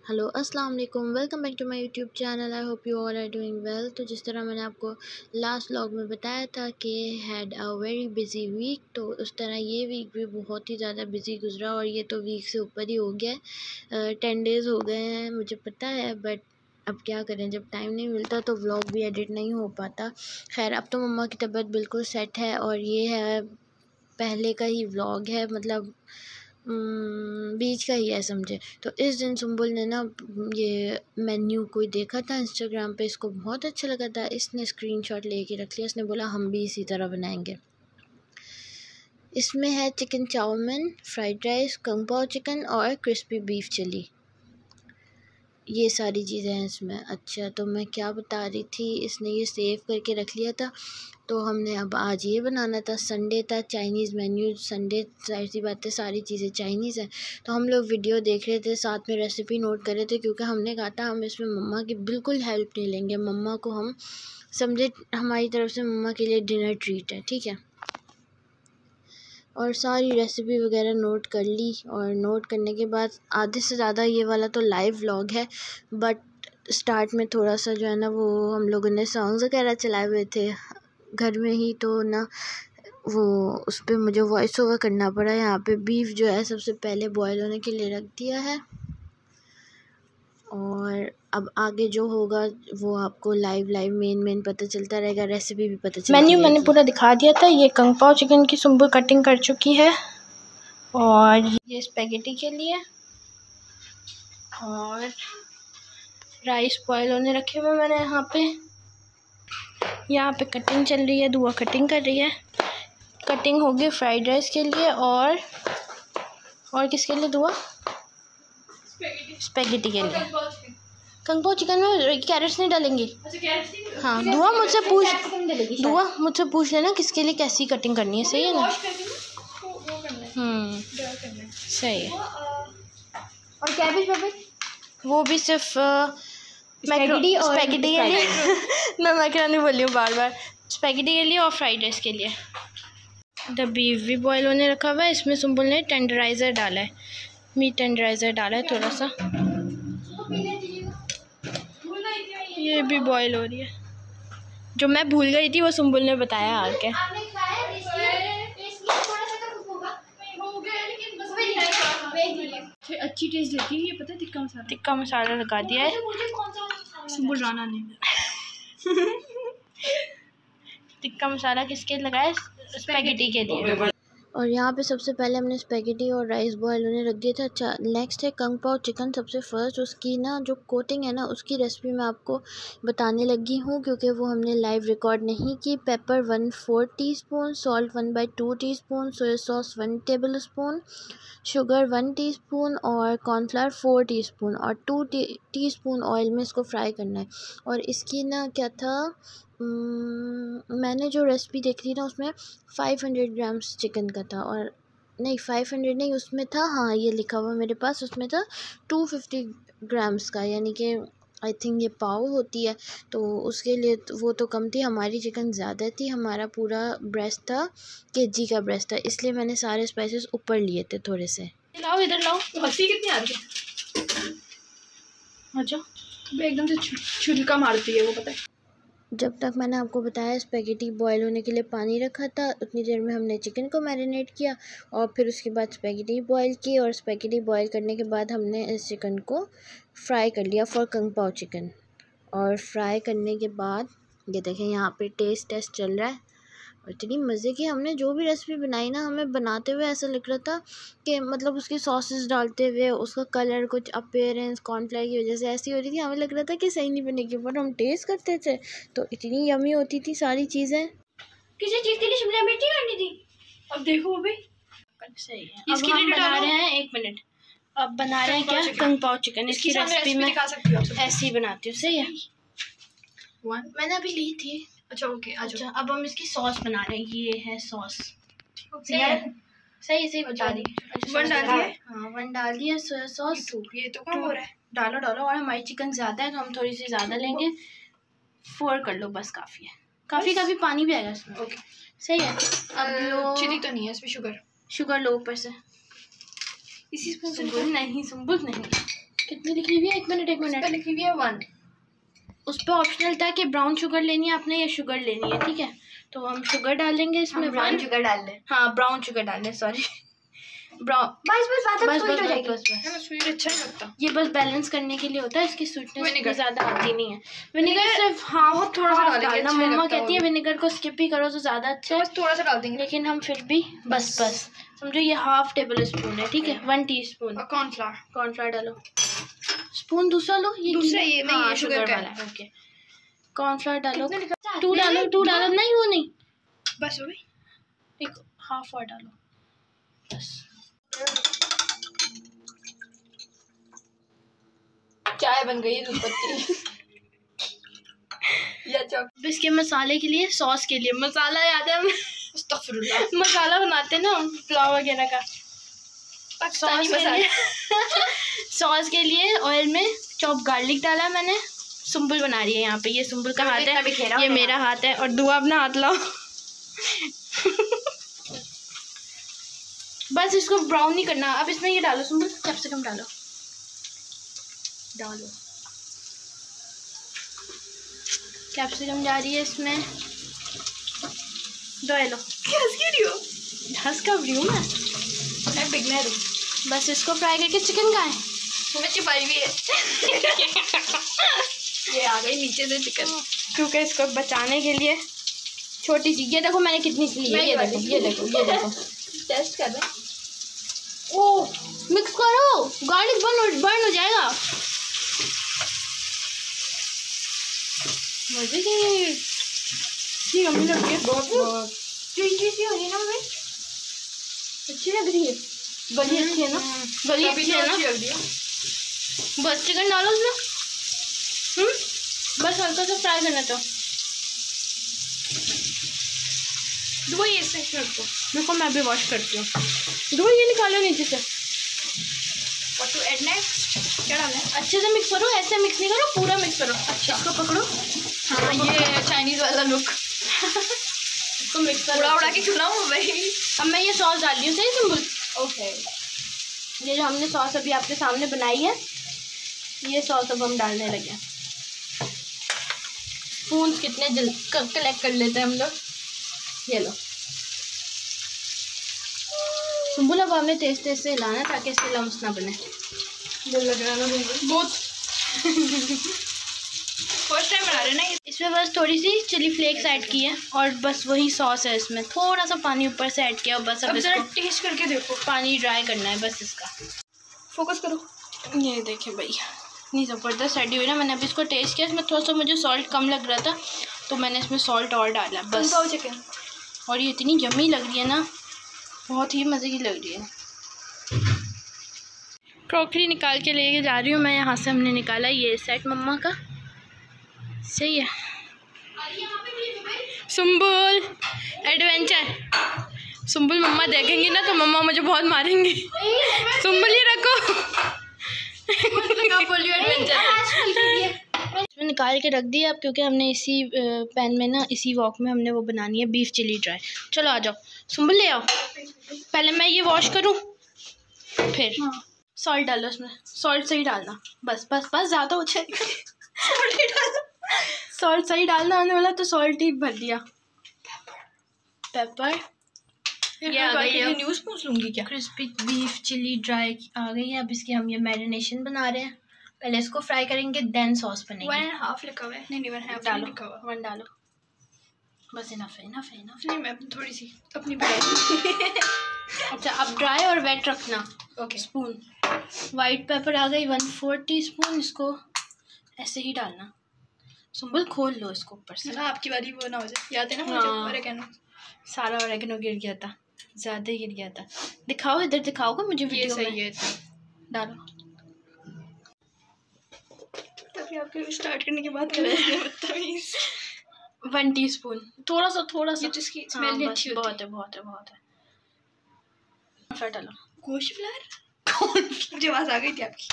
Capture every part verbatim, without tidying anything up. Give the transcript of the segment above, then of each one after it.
Hello अस्सलाम वालेकुम, welcome back to my YouTube channel. I hope you all are doing well. तो जिस तरह मैंने आपको लास्ट व्लॉग में बताया था कि had a very busy week, तो उस तरह ये वीक भी बहुत ही ज़्यादा बिज़ी गुजरा और ये तो वीक से ऊपर ही हो गया है। टेन डेज़ हो गए हैं, मुझे पता है, बट अब क्या करें, जब टाइम नहीं मिलता तो व्लॉग भी एडिट नहीं हो पाता। खैर, अब तो मम्मा की तबीयत बिल्कुल सेट है और ये है पहले का ही व्लॉग है, मतलब बीच का ही है समझे। तो इस दिन सुम्बुल ने ना ये मेन्यू कोई देखा था इंस्टाग्राम पे, इसको बहुत अच्छा लगा था, इसने स्क्रीनशॉट लेके रख लिया। इसने बोला हम भी इसी तरह बनाएंगे। इसमें है chicken chow mein, fried rice, kung pao chicken और क्रिस्पी बीफ चिली, ये सारी चीज़ें हैं इसमें। अच्छा, तो मैं क्या बता रही थी, इसने ये सेव करके रख लिया था, तो हमने अब आज ये बनाना था। संडे था, चाइनीज़ मेन्यू, संडे जाहिर सी बात है सारी चीज़ें चाइनीज़ हैं। तो हम लोग वीडियो देख रहे थे, साथ में रेसिपी नोट कर रहे थे, क्योंकि हमने कहा था हम इसमें मम्मा की बिल्कुल हेल्प नहीं लेंगे। मम्मा को हम समझे हमारी तरफ से मम्मा के लिए डिनर ट्रीट है, ठीक है। और सारी रेसिपी वगैरह नोट कर ली, और नोट करने के बाद आधे से ज़्यादा ये वाला तो लाइव व्लॉग है, बट स्टार्ट में थोड़ा सा जो है ना वो हम लोगों ने सॉन्ग्स वगैरह चलाए हुए थे घर में ही, तो ना वो उस पर मुझे वॉइस ओवर करना पड़ा। यहाँ पे बीफ जो है सबसे पहले बॉयल होने के लिए रख दिया है, और अब आगे जो होगा वो आपको लाइव लाइव मेन मेन पता चलता रहेगा, रेसिपी भी पता चलती मेन्यू रहेगी। मैंने पूरा दिखा दिया था। ये कंग पाओ चिकन की सुम्बुल कटिंग कर चुकी है, और ये स्पेगेटी के लिए, और राइस बॉयल होने रखे हुए मैंने यहाँ पे। यहाँ पे कटिंग चल रही है, दुआ कटिंग कर रही है। कटिंग होगी फ्राइड राइस के लिए, और और किसके लिए दुआ? स्पेगेटी के लिए। कंग पाओ चिकन में कैरेट्स नहीं डालेंगी। हाँ, दुआ मुझसे पूछ दुआ मुझसे पूछ लेना किसके लिए कैसी कटिंग करनी है, सही है ना? हम्म सही है। और कैबेज वेबेज वो भी सिर्फ स्पेगेटी और स्पेगेटी के लिए मैं मैकरोनी बोली हूँ बार बार। स्पेगेटी के लिए और फ्राइड राइस के लिए। द बीफ भी बॉयल होने रखा हुआ है। इसमें सुम्बुल ने टेंडराइज़र डाला है, मीट टेंडराइज़र डाला है थोड़ा सा। ये भी बॉयल हो रही है। जो मैं भूल गई थी वो सुम्बुल ने बताया आके। अच्छी टेस्ट देती है ये, पता है, टिक्का मसाला। टिक्का मसाला लगा दिया है सुम्बुल राना ने। टिक्का मसाला किसके लगाया? स्पेगेटी के लिए। और यहाँ पे सबसे पहले हमने स्पेगेटी और राइस बॉयल होने रख दिया था। अच्छा, नेक्स्ट है कंग पाओ चिकन। सबसे फर्स्ट उसकी ना जो कोटिंग है ना, उसकी रेसिपी मैं आपको बताने लगी हूँ, क्योंकि वो हमने लाइव रिकॉर्ड नहीं की। Pepper one four teaspoon, salt one by two teaspoon, soya sauce one tablespoon, sugar one teaspoon और कॉर्नफ्लावर फोर टीस्पून, और टू टीस्पून ऑयल में इसको फ्राई करना है। और इसकी ना क्या था, मैंने जो रेसिपी देखी थी ना उसमें फाइव हंड्रेड ग्राम्स चिकन का था, और नहीं फाइव हंड्रेड नहीं, उसमें था, हाँ ये लिखा हुआ मेरे पास, उसमें था टू फिफ्टी ग्राम्स का, यानी कि आई थिंक ये पाव होती है, तो उसके लिए तो वो तो कम थी। हमारी चिकन ज़्यादा थी, हमारा पूरा ब्रेस्ट था, केजी का ब्रेस्ट था, इसलिए मैंने सारे स्पाइसेस ऊपर लिए थे थोड़े से। लाओ इधर लाओ। हंसी कितनी आ रही है, अच्छा एकदम से छुलका मारती है वो, पता है। जब तक मैंने आपको बताया स्पेगेटी बॉयल होने के लिए पानी रखा था, उतनी देर में हमने चिकन को मैरिनेट किया, और फिर उसके बाद स्पेगेटी बॉयल की, और स्पेगेटी बॉयल करने के बाद हमने इस चिकन को फ्राई कर लिया फॉर कंग पाओ चिकन। और फ्राई करने के बाद ये देखें यहाँ पे टेस्ट टेस्ट चल रहा है, और इतनी मज़े की हमने जो भी रेसिपी बनाई ना, हमें बनाते हुए ऐसा लग रहा था कि मतलब उसकी सॉसेस डालते हुए उसका कलर, कुछ अपीयरेंस कॉर्नफ्लावर की वजह से ऐसी हो रही थी, हमें लग रहा था कि सही नहीं बनेगी, बट हम टेस्ट करते थे तो इतनी यमी होती थी सारी चीज़ें। किसी चीज़ के लिए शिमला मिर्च नहीं करनी थी, अब देखो अभी सही है। इसके अब हम लिए बना डालो। रहे हैं, एक मिनट, अब बना रहे हैं क्या? Kang pao chicken. इसकी रेसिपी मैं दिखा सकती हूँ ऐसे ही बनाती हूँ, सही है। वन मैंने अभी ली थी। अच्छा ओके, अच्छा, अब हम इसकी सॉस बना रहे हैं। ये है सॉस, सही यार है, सही सही बता दी। अच्छा, वन डाल दिया? हाँ वन डाल दिया सोया सॉस। ये तो कम हो रहा है। डालो डालो, और हमारी चिकन ज़्यादा है तो हम थोड़ी सी ज़्यादा लेंगे। फोर कर लो बस, काफ़ी है। काफ़ी काफ़ी पानी भी आएगा इसमें। ओके सही है। अब लो, चिली तो नहीं है इसमें, शुगर शुगर लो ऊपर से। इसी स्पून से सुम्बुल नहीं, सुम्बुल नहीं, कितनी लिखी हुई है? एक मिनट एक मिनट लिखी हुई है वन। उस पर ऑप्शनल था कि ब्राउन शुगर लेनी है आपने या शुगर लेनी है, ठीक है। तो हम शुगर डालेंगे इसमें, ब्राउन शुगर डाल दें। हाँ ब्राउन शुगर डालें, सॉरी ब्राउन। बस बस बात बस स्वीट बस हो जाएगी। बस बस स्वीट अच्छा नहीं लगता। ये बस बैलेंस करने के लिए होता है, इसकी स्वीटनेस विनेगर ज़्यादा आती नहीं है। विनेगर सिर्फ हाँ थोड़ा सा डालेंगे, डालना। अच्छा नहीं मम्मा लगता कहती है विनेगर को स्किप ही करो तो ज़्यादा अच्छा है, बस थोड़ा सा डाल देंगे। लेकिन हम फिर भी बस बस समझो ये हाफ टेबल स्पून है, ठीक है। वन टी स्पून और कॉर्नफ्लावर। कॉर्नफ्लावर डालो। स्पून दूसरा लो, ये दूसरा ये नहीं, ये शुगर का वाला है। ओके कॉर्नफ्लावर डालो, कितने टू डालो टू डालो नहीं वो नहीं, बस हो गई। एक हाफ और डालो बस। चाय बन गई है दूध पत्ती। या चॉक। इसके मसाले के लिए, सॉस के लिए मसाला याद है हमें, अस्तगफुरुल्लाह। मसाला बनाते हैं ना पुलाव वगैरह का। पाकिस्तानी सॉस के मसाला। लिए सॉस के लिए ऑयल में चॉप गार्लिक डाला है मैंने। सुम्बुल बना रही है यहाँ पे, ये सुम्बुल का हाथ है, ये मेरा हाथ है, और दुआ अपना हाथ लाओ। बस इसको ब्राउन नहीं करना। अब इसमें ये डालो सुम्बुल, कैप्सिकम डालो डालो कैप्सिकम जा रही है इसमें। दो लो। हंस क्यों रही हो? हंस कब रही हूँ मैं? मैं बिगनर हूँ। बस इसको फ्राई करके। चिकन का है मैं छिपाई हुई है। ये आ गई नीचे से चिकन, क्योंकि इसको बचाने के लिए छोटी सी। ये देखो मैंने कितनी सी ली है, ये देखो ये देखो ये देखो। टेस्ट कर रहे हैं। ओ मिक्स करो, गार्लिक बर्न बर्न हो जाएगा। मजे की यम्मी लग रही है, बहुत बहुत चुई सी हो रही है ना भाई, अच्छी लग रही है। गली अच्छी है ना, गली अच्छी है ना। बस चिकन डालो उसमें, हम्म बस हल्का सा फ्राई करना। तो दो ये से रखो। देखो मैं भी वॉश करती हूँ। दो ये निकालो नीचे से। What to add next? क्या डालना है? अच्छे से मिक्स करो, ऐसे मिक्स नहीं करो, पूरा मिक्स करो। अच्छा इसको पकड़ो। हाँ ये चाइनीज वाला लुक। इसको मिक्स करो, उड़ा उड़ा के खिलाऊं भाई। अब मैं ये सॉस डाल रही हूँ, सही सिंपल। ओके ये जो हमने सॉस अभी आपके सामने बनाई है, ये सॉस अब हम डालने लगे। स्पून कितने जल्द कलेक्ट कर लेते हैं हम लोग। ये लो सुम्बुल, अब हमें तेज तेज से हिलाना ताकि इसके लम्स ना बने। दिल लग रहा है ना बहुत। फर्स्ट टाइम बना रहे ना। इसमें बस थोड़ी सी चिली फ्लेक्स ऐड की है और बस वही सॉस है। इसमें थोड़ा सा पानी ऊपर से ऐड किया और बस अब, अब इसको टेस्ट करके देखो। पानी ड्राई करना है बस इसका। फोकस करो। ये देखें भाई, इतनी ज़बरदस्त रेडी हुई ना। मैंने अभी इसको टेस्ट किया, इसमें थोड़ा सा मुझे सॉल्ट कम लग रहा था तो मैंने इसमें सॉल्ट और डाला बस। चिकन और ये इतनी यम्मी लग रही है ना, बहुत ही मज़े की लग रही है। क्रॉकरी निकाल के लेके जा रही हूँ मैं। यहाँ से हमने निकाला ये सेट मम्मा का, सही है। सुम्बुल एडवेंचर, सुम्बुल मम्मा देखेंगी ना तो मम्मा मुझे बहुत मारेंगी। सुम्बुल ही रखो। इसमें निकाल के रख दिया अब, क्योंकि हमने इसी पैन में ना, इसी वॉक में हमने वो बनानी है बीफ चिली ड्राई। चलो आ जाओ सुम्बुल, ले आओ। पहले मैं ये वॉश करूँ, फिर सॉल्ट डालो इसमें। सॉल्ट सही डालना, बस बस बस, ज़्यादा हो जाएगा। सॉल्ट सही डालना आने वाला तो सॉल्ट ही भर दिया। पेपर ये आ गई है। न्यूज़ पूछ लूँगी क्या? क्रिस्पी बीफ चिली ड्राई आ गई है। अब इसकी हम ये मैरिनेशन बना रहे हैं। पहले इसको फ्राई करेंगे, देन सॉस बनेगी। वन एंड हाफ लिखा हुआ है। नहीं नहीं वन हाफ डालो, लिखा हुआ। वन डालो बस। इनफ है, इनफ है, इनफ। नहीं मैं थोड़ी सी अपनी बनाई। अच्छा अब ड्राई और वेट रखना। ओके स्पून वाइट पेपर आ गई, वन फोर टी स्पून। इसको ऐसे ही डालना। सुम्बुल खोल लो इसको ऊपर से। हाँ आपकी बारी वो ना हो जाए, याद है ना मुझे? हाँ। ओरेगेनो सारा ओरेगेनो गिर गया था, ज़्यादा ही गिर गया था। दिखाओ इधर, दिखाओगे मुझे ये वीडियो में। सही है। डालो। तभी आपके स्टार्ट करने के बाद कर रहे हैं बदतमीज। वन टीस्पून, थोड़ा सा थोड़ा सा। ये तो इसकी स्मेल भी अच्छी होती है। बहुत है बहुत है बहुत है। फिर डालो गोश्त फ्लावर। मुझे आवाज आ गई थी आपकी।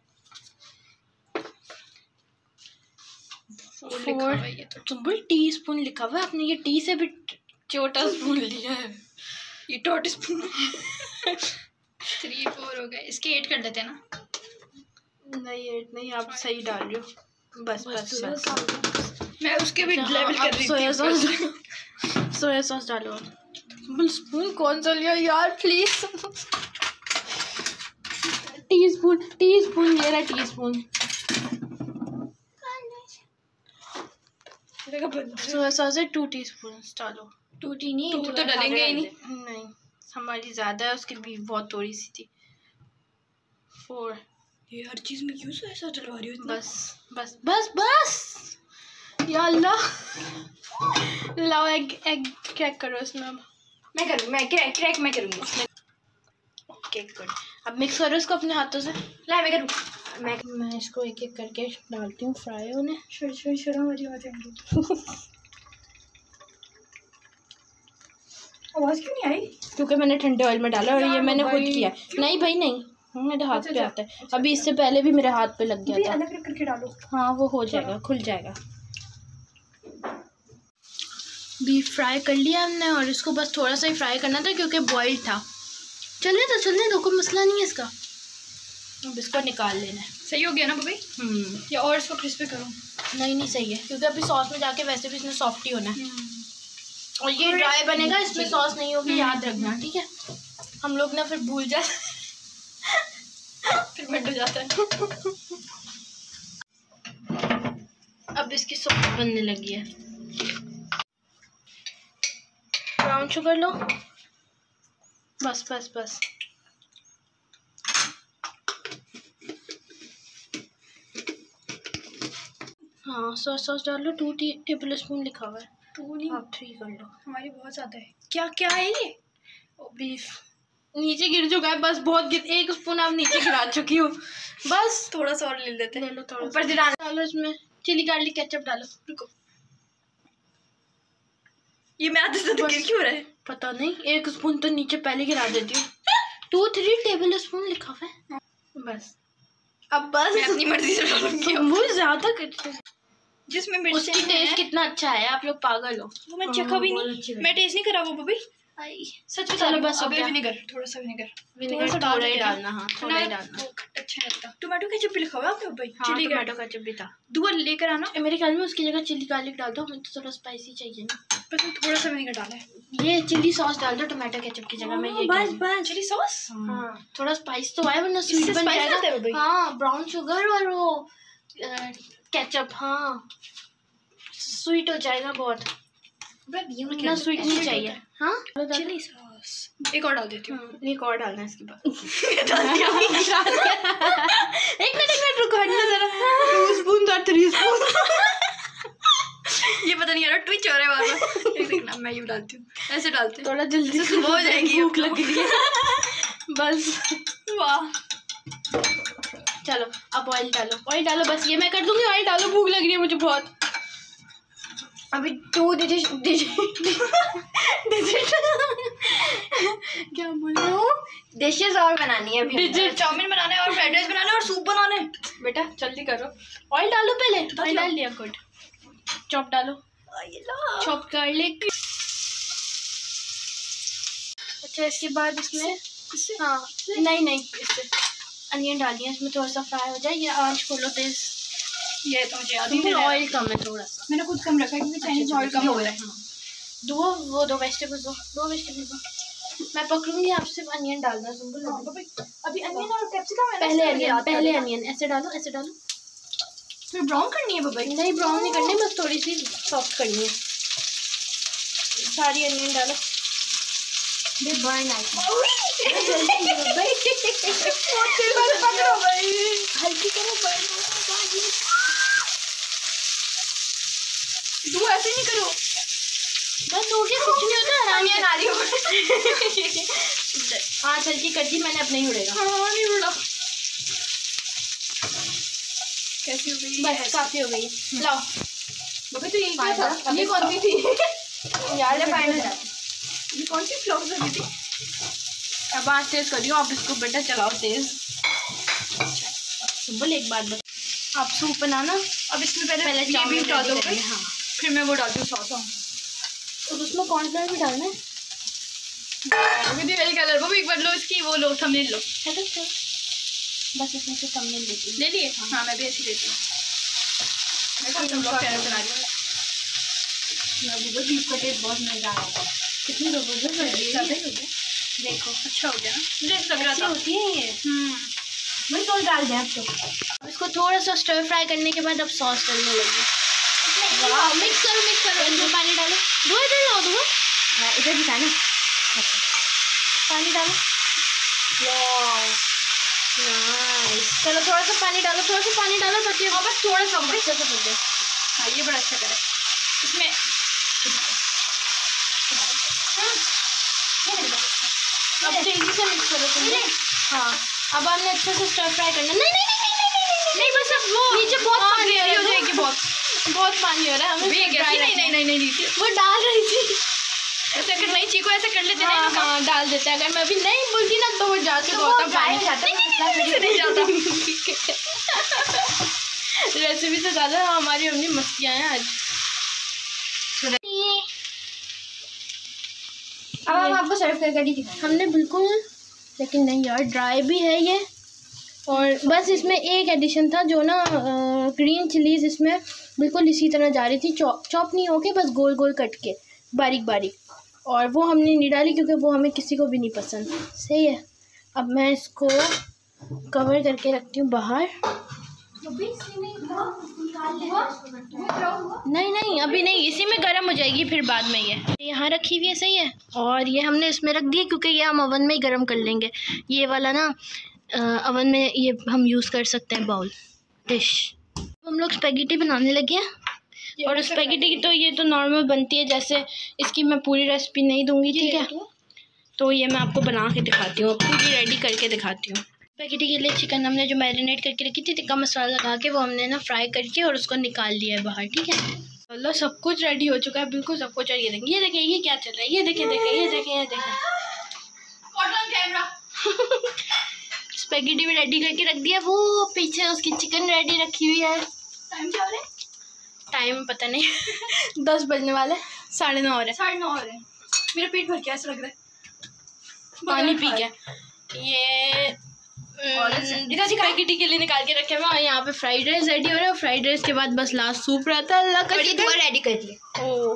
फोर सुम्बुल टी स्पून लिखा हुआ है आपने, ये टी से भी छोटा स्पून लिया है। ये डॉट स्पून। थ्री फोर हो गए, इसके एट कर देते हैं ना। नहीं एट नहीं, आप सही डाल रहे हो। बस बस, बस, बस। मैं उसके भी अच्छा, लेवल हाँ, कर रही सोया थी। सॉस सोया सॉस डालो। स्पून कौन सा लिया यार, please. Teaspoon teaspoon ले रहा, टी स्पून। सोया सॉस है टू टी स्पून डालो। टू टी नहीं, टू तो डालेंगे ही नहीं। नहीं, हमारी ज्यादा है, उसकी भी बहुत थोड़ी सी थी। फोर। ये हर चीज में क्यों ऐसा चलवा रही हो? बस बस बस बस, या अल्लाह। लाओ एग एग क्रैक करो इसमें अब। मैं करूँ, मैं क्रैक क्रैक मैं करूँगी। Okay good. अब मिक्स करो इसको अपने हाथों से। ला मैं करूँ। मैं मैं इसको एक एक करके डालती हूँ फ्राई होने। छोड़ छोड़ छोड़ हमारी आवाज़ आ रही। आवाज़ क्यों नहीं आई? क्योंकि मैंने ठंडे ऑयल में डाला और ये मैंने खुद किया। नहीं भाई नहीं, मेरे हाथ पे आता है। अभी इससे पहले भी मेरे हाथ पे लग गया था। अलग अलग करके डालो। हाँ वो हो जाएगा, खुल जाएगा। बीफ फ्राई कर लिया हमने और इसको बस थोड़ा सा ही फ्राई करना था क्योंकि बॉइल्ड था। चलने तो चलने दो, कोई मसला नहीं है इसका। अब इसको निकाल लेना है। सही हो गया ना भाभी? हम्म या और इसको क्रिस्पी करूँ? नहीं नहीं सही है, क्योंकि अभी सॉस में जाके वैसे भी इसमें सॉफ्ट ही होना है। और ये ड्राई बनेगा, इसमें सॉस नहीं होगी, याद रखना ठीक है। हम लोग ना फिर भूल जाते फिर बट हो जाता है। अब इसकी सॉस बनने लगी है। ब्राउन शुगर लो, बस बस बस। हाँ सॉस सॉस डाल लो। टू टी टेबल स्पून लिखा हुआ है। टू नहीं, आप थ्री कर लो। हमारी बहुत ज़्यादा है। क्या क्या है ये? बीफ नीचे गिर चुका है, बस बहुत गिर। एक स्पून आप नीचे गिरा चुकी हो, बस। थोड़ा सा और ले लेते हैं। ले लो थोड़ा ऊपर से डाल। डालो इसमें चिली गार्लिक केचप डालो। रुको, ये मैं आधे से तो गिर क्यों रहा है? पता नहीं, एक स्पून तो नीचे पहले गिरा देती हूँ। टू थ्री टेबल स्पून लिखा हुआ है, बस। अब बस मैं अपनी मर्जी से डालूंगी। बहुत ज्यादा करते, जिसमें उसकी टेस्ट कितना अच्छा है, आप लोग पागल हो। वो मैं चखा भी नहीं, मैं टेस्ट नहीं करा वो भाभी। सच चलो बस हो अबे गया। विनेगर, थोड़ा सा विनेगर। विनेगर थोड़ा ही डालना। हाँ थोड़ा ही डालना। अच्छा लगता। टोमेटो केचप भी लिखा हुआ है आपने भाई? हाँ, चिली टोमेटो केचप भी था। दुआ लेकर आना। मेरे ख्याल में उसकी जगह चिली गार्लिक डाल दो, हमें तो थोड़ा स्पाइसी चाहिए ना। बस मैं थोड़ा सा विनेगर डाला है। ये चिली सॉस डाल दो टोमेटो केचप की जगह में। ये बस बस चिली सॉस। हाँ थोड़ा स्पाइस तो आए, वरना स्वीट बन spice आता है वो जाएगा। भाई? हाँ ब्राउन शुगर और वो केचप, हाँ स्वीट हो जाएगा बहुत। इतना स्वीट नहीं चाहिए। हाँ चिली सॉस एक और डाल देती हूँ। एक और डालना है इसके बाद। एक मिनट एक मिनट रुको, हटना जरा। टू स्पून और थ्री स्पून। ये पता नहीं यार ट्विच हो रहा है बार बार। एक सेकंड, मैं यूँ डालती हूँ, ऐसे डालते हैं। थोड़ा जल्दी सुबह हो जाएगी, भूख लग रही है। बस वाह। चलो अब ऑयल डालो, ऑयल डालो, बस ये मैं कर दूंगी। ऑयल डालो, भूख लग रही है मुझे बहुत। अभी टू डिजिट क्या बोल रहा हूँ, डिशेस और बनानी है। डिजिट चाउमीन बनाना है और फ्राइड राइस बनाना है और सूप बनाना है। बेटा जल्दी करो, ऑयल डालो पहले। ऑयल डाल लिया, गुड। चॉप डालो, चॉप गार्लिक। अच्छा इसके बाद इसमें हाँ नहीं नहीं इससे अनियन डालिए, इसमें थोड़ा सा फ्राई हो जाए। ये आंच खोलो तेज। ये तो मुझे याद ही ऑयल कम है थोड़ा सा, मैंने खुद कम रखा है क्योंकि चाइनीज में ऑयल कम हो गया है। दो वो दो वेजिटेबल्स दो दो वेजिटेबल्स दो। मैं पकड़ूंगी, आप सिर्फ अनियन डालना। सुन लो अभी अनियन और कैप्सिकम है ना, पहले अनियन पहले अनियन ऐसे डालो, ऐसे डालो। फिर ब्राउन करनी है बाबा? नहीं ब्राउन नहीं करनी, बस थोड़ी सी सॉफ्ट करनी है। सारी अनियन डालो। ये बर्न आई हल्की करो, बर्न तू ऐसे नहीं करो, बस हो गया, कुछ नहीं होता। अनियन आ रही हो। हाँ हल्की कर दी मैंने, अब नहीं उड़ेगा। हाँ नहीं उड़ा। कैसी हो गई? बस काफी हो गई। लाओ बाबा तो ये क्या था? ये कौन सी थी? यार ये फाइनल है। ये कौन सी फ्लॉप लगी थी? अब आज तेज करियो आप इसको, बेटा चलाओ तेज। बोल एक बात बता, आप सूप बनाना। अब इसमें पहले पहले ये बीफ डाल दो, हाँ फिर मैं वो डालती हूँ सॉस। और उसमें कॉर्नफ्लावर भी डालना है। अभी मेरी कलर वो भी एक बार लो, इसकी वो लो थंबनेल लो। बस इसमें से थंबनेल लेती हूँ। ले लिए? हाँ मैं भी ऐसी लेती हूँ। मैं तो ब्लॉग चैनल चला रही हूँ। तो बीफ का टेस्ट बहुत मज़ेदार आता है। कितनी ज़बरदस्त लग रही है। देखो अच्छा हो गया ना, मुझे लग रहा था होती है ये। हम्म वही तो डाल दें अब तो। अब इसको थोड़ा सा स्टर फ्राई करने के बाद अब सॉस डालने लगे। मिक्स करो मिक्स करो। इसमें पानी डालो। धुआं इधर लाओ धुआं। हाँ, इधर भी था ना। अच्छा पानी डालो। नाइस। चलो थोड़ा सा पानी डालो, थोड़ा सा पानी डालो ताकि हाँ बस थोड़ा सा बस। अच्छे से पक जाए। हाँ ये बड़ा अच्छा करे इसमें। अब तेजी से मिक्स करो तुम। हाँ अब हमने अच्छे से स्टर फ्राई करना। नहीं नहीं नहीं नहीं नहीं नहीं बस अब वो नीचे बहुत पानी ग्रेवी हो जाएगी। बहुत बहुत पानी हो रहा है हमें। नहीं नहीं नहीं नहीं नहीं वो डाल रही थी। ऐसे अगर नहीं चीको ऐसे कर लेते हाँ, नहीं ना। हाँ डाल देते हैं। अगर मैं अभी नहीं बोलती ना तो वो जाके तो होता पानी नहीं जाता। रेसिपी से ज़्यादा हमारी अपनी मस्तियाँ हैं आज। अब हम आपको सर्व करके दिखाएंगे। हमने बिल्कुल, लेकिन नहीं यार ड्राई भी है ये। और बस इसमें एक एडिशन था जो ना ग्रीन चिलीज़ इसमें बिल्कुल इसी तरह जा रही थी, चॉप चॉप नहीं होके बस गोल गोल कट के बारीक बारीक, और वो हमने नहीं डाली क्योंकि वो हमें किसी को भी नहीं पसंद। सही है। अब मैं इसको कवर करके रखती हूँ बाहर। नहीं नहीं अभी नहीं, इसी में गर्म हो जाएगी फिर बाद में। ये यहाँ रखी हुई है। सही है। और ये हमने इसमें रख दी क्योंकि ये हम ओवन में ही गर्म कर लेंगे। ये वाला ना ओवन में ये हम यूज़ कर सकते हैं बाउल डिश। हम लोग स्पैगेटी बनाने लगे हैं। और स्पैगेटी की तो ये तो नॉर्मल बनती है, जैसे इसकी मैं पूरी रेसिपी नहीं दूंगी, ठीक है। तो ये मैं आपको बना के दिखाती हूँ, पूरी रेडी करके दिखाती हूँ। स्पैगेटी के लिए चिकन हमने जो मैरिनेट करके रखी थी टिक्का मसाला लगा के, वो हमने ना फ्राई करके और उसको निकाल लिया है बाहर, ठीक है। मतलब सब कुछ रेडी हो चुका है, बिल्कुल सब कुछ। ये देखें, ये देखें ये क्या चल रहा है, ये देखें देखें ये देखें ये देखें कैमरा। स्पैगेटी भी रेडी करके रख दिया। वो पीछे उसकी चिकन रेडी रखी हुई है। टाइम क्या हो रहा है? टाइम पता नहीं दस बजने वाले, साढ़े नौ हो रहे। साढ़े नौ हो रहे हैं। मेरा पेट भर गया ऐसा लग रहा है। पानी पी गया। ये स्पैगेटी के लिए निकाल के रखे हुए। यहाँ पे फ्राइड राइस रेडी हो रहा है। फ्राइड राइस के बाद बस लास्ट सूप रहता है। अल्लाह का शुक्र रेडी कर दिया। ओह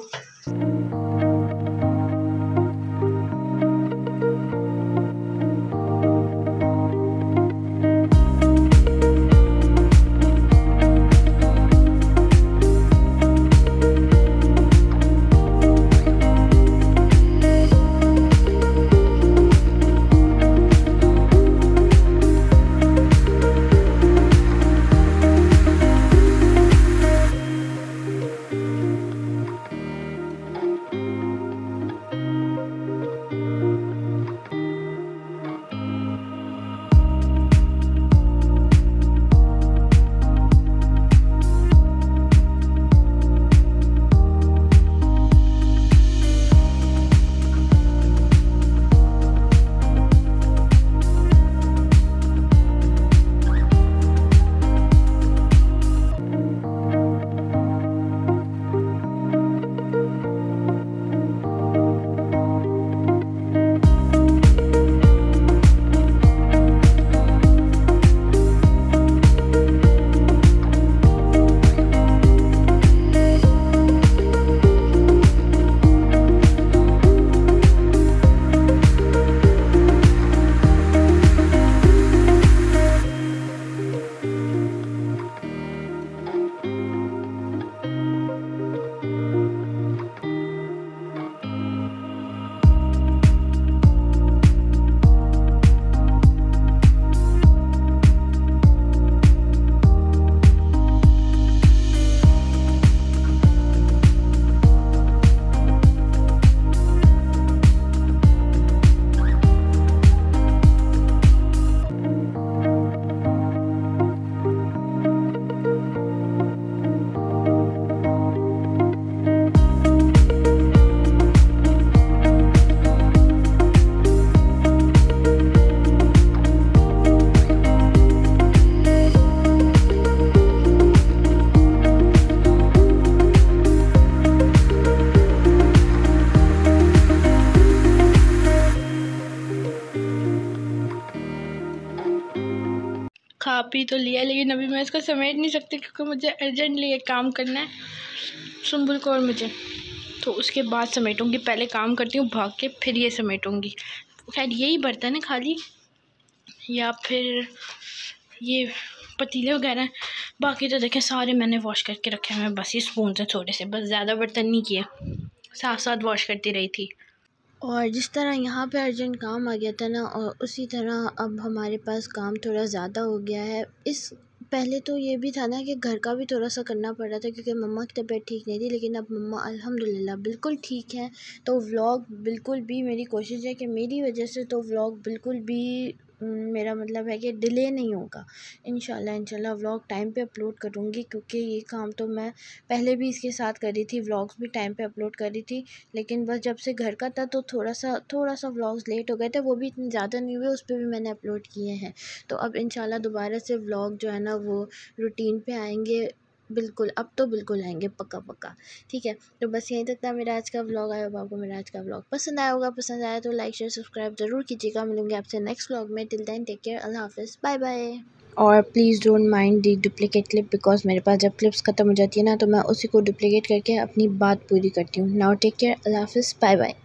पी तो लिया, लेकिन अभी मैं इसको समेट नहीं सकती क्योंकि मुझे अर्जेंटली एक काम करना है सुम्बुल को और मुझे, तो उसके बाद समेटूँगी। पहले काम करती हूँ भाग के, फिर ये समेटूँगी। खैर यही बर्तन है खाली, या फिर ये पतीले वगैरह, बाकी तो देखें सारे मैंने वॉश करके रखे हैं। बस ये स्पून से थोड़े से, बस ज़्यादा बर्तन नहीं किए, साथ साथ वॉश करती रही थी। और जिस तरह यहाँ पे अर्जेंट काम आ गया था ना, और उसी तरह अब हमारे पास काम थोड़ा ज़्यादा हो गया है। इस पहले तो ये भी था ना कि घर का भी थोड़ा सा करना पड़ रहा था क्योंकि मम्मा की तबीयत ठीक नहीं थी, लेकिन अब मम्मा अल्हम्दुलिल्लाह बिल्कुल ठीक है। तो व्लॉग बिल्कुल भी, मेरी कोशिश है कि मेरी वजह से तो व्लॉग बिल्कुल भी, मेरा मतलब है कि डिले नहीं होगा। इंशाल्लाह इंशाल्लाह व्लॉग टाइम पे अपलोड करूँगी, क्योंकि ये काम तो मैं पहले भी इसके साथ कर रही थी, व्लॉग्स भी टाइम पे अपलोड कर रही थी। लेकिन बस जब से घर का था तो थोड़ा सा थोड़ा सा व्लॉग्स लेट हो गए थे, वो भी इतने ज़्यादा नहीं हुए, उस पर भी मैंने अपलोड किए हैं। तो अब इंशाल्लाह दोबारा से व्लॉग जो है ना वो रूटीन पे आएंगे, बिल्कुल अब तो बिल्कुल आएंगे पक्का पक्का। ठीक है, तो बस यहीं तक था मेरा आज का व्लॉग। आया होगा आपको मेरा आज का व्लॉग पसंद आया होगा, पसंद आया तो लाइक शेयर सब्सक्राइब ज़रूर कीजिएगा। मिलूंगे आपसे नेक्स्ट व्लॉग में। टिल देन टेक केयर, अल्लाह हाफिज़, बाय बाय। और please don't mind the duplicate clip, because मेरे पास जब क्लिप्स ख़त्म हो जाती है ना तो मैं उसी को डुप्लीकेट करके अपनी बात पूरी करती हूँ। नाउ टेक केयर, अल्लाह हाफिज़, बाय बाय।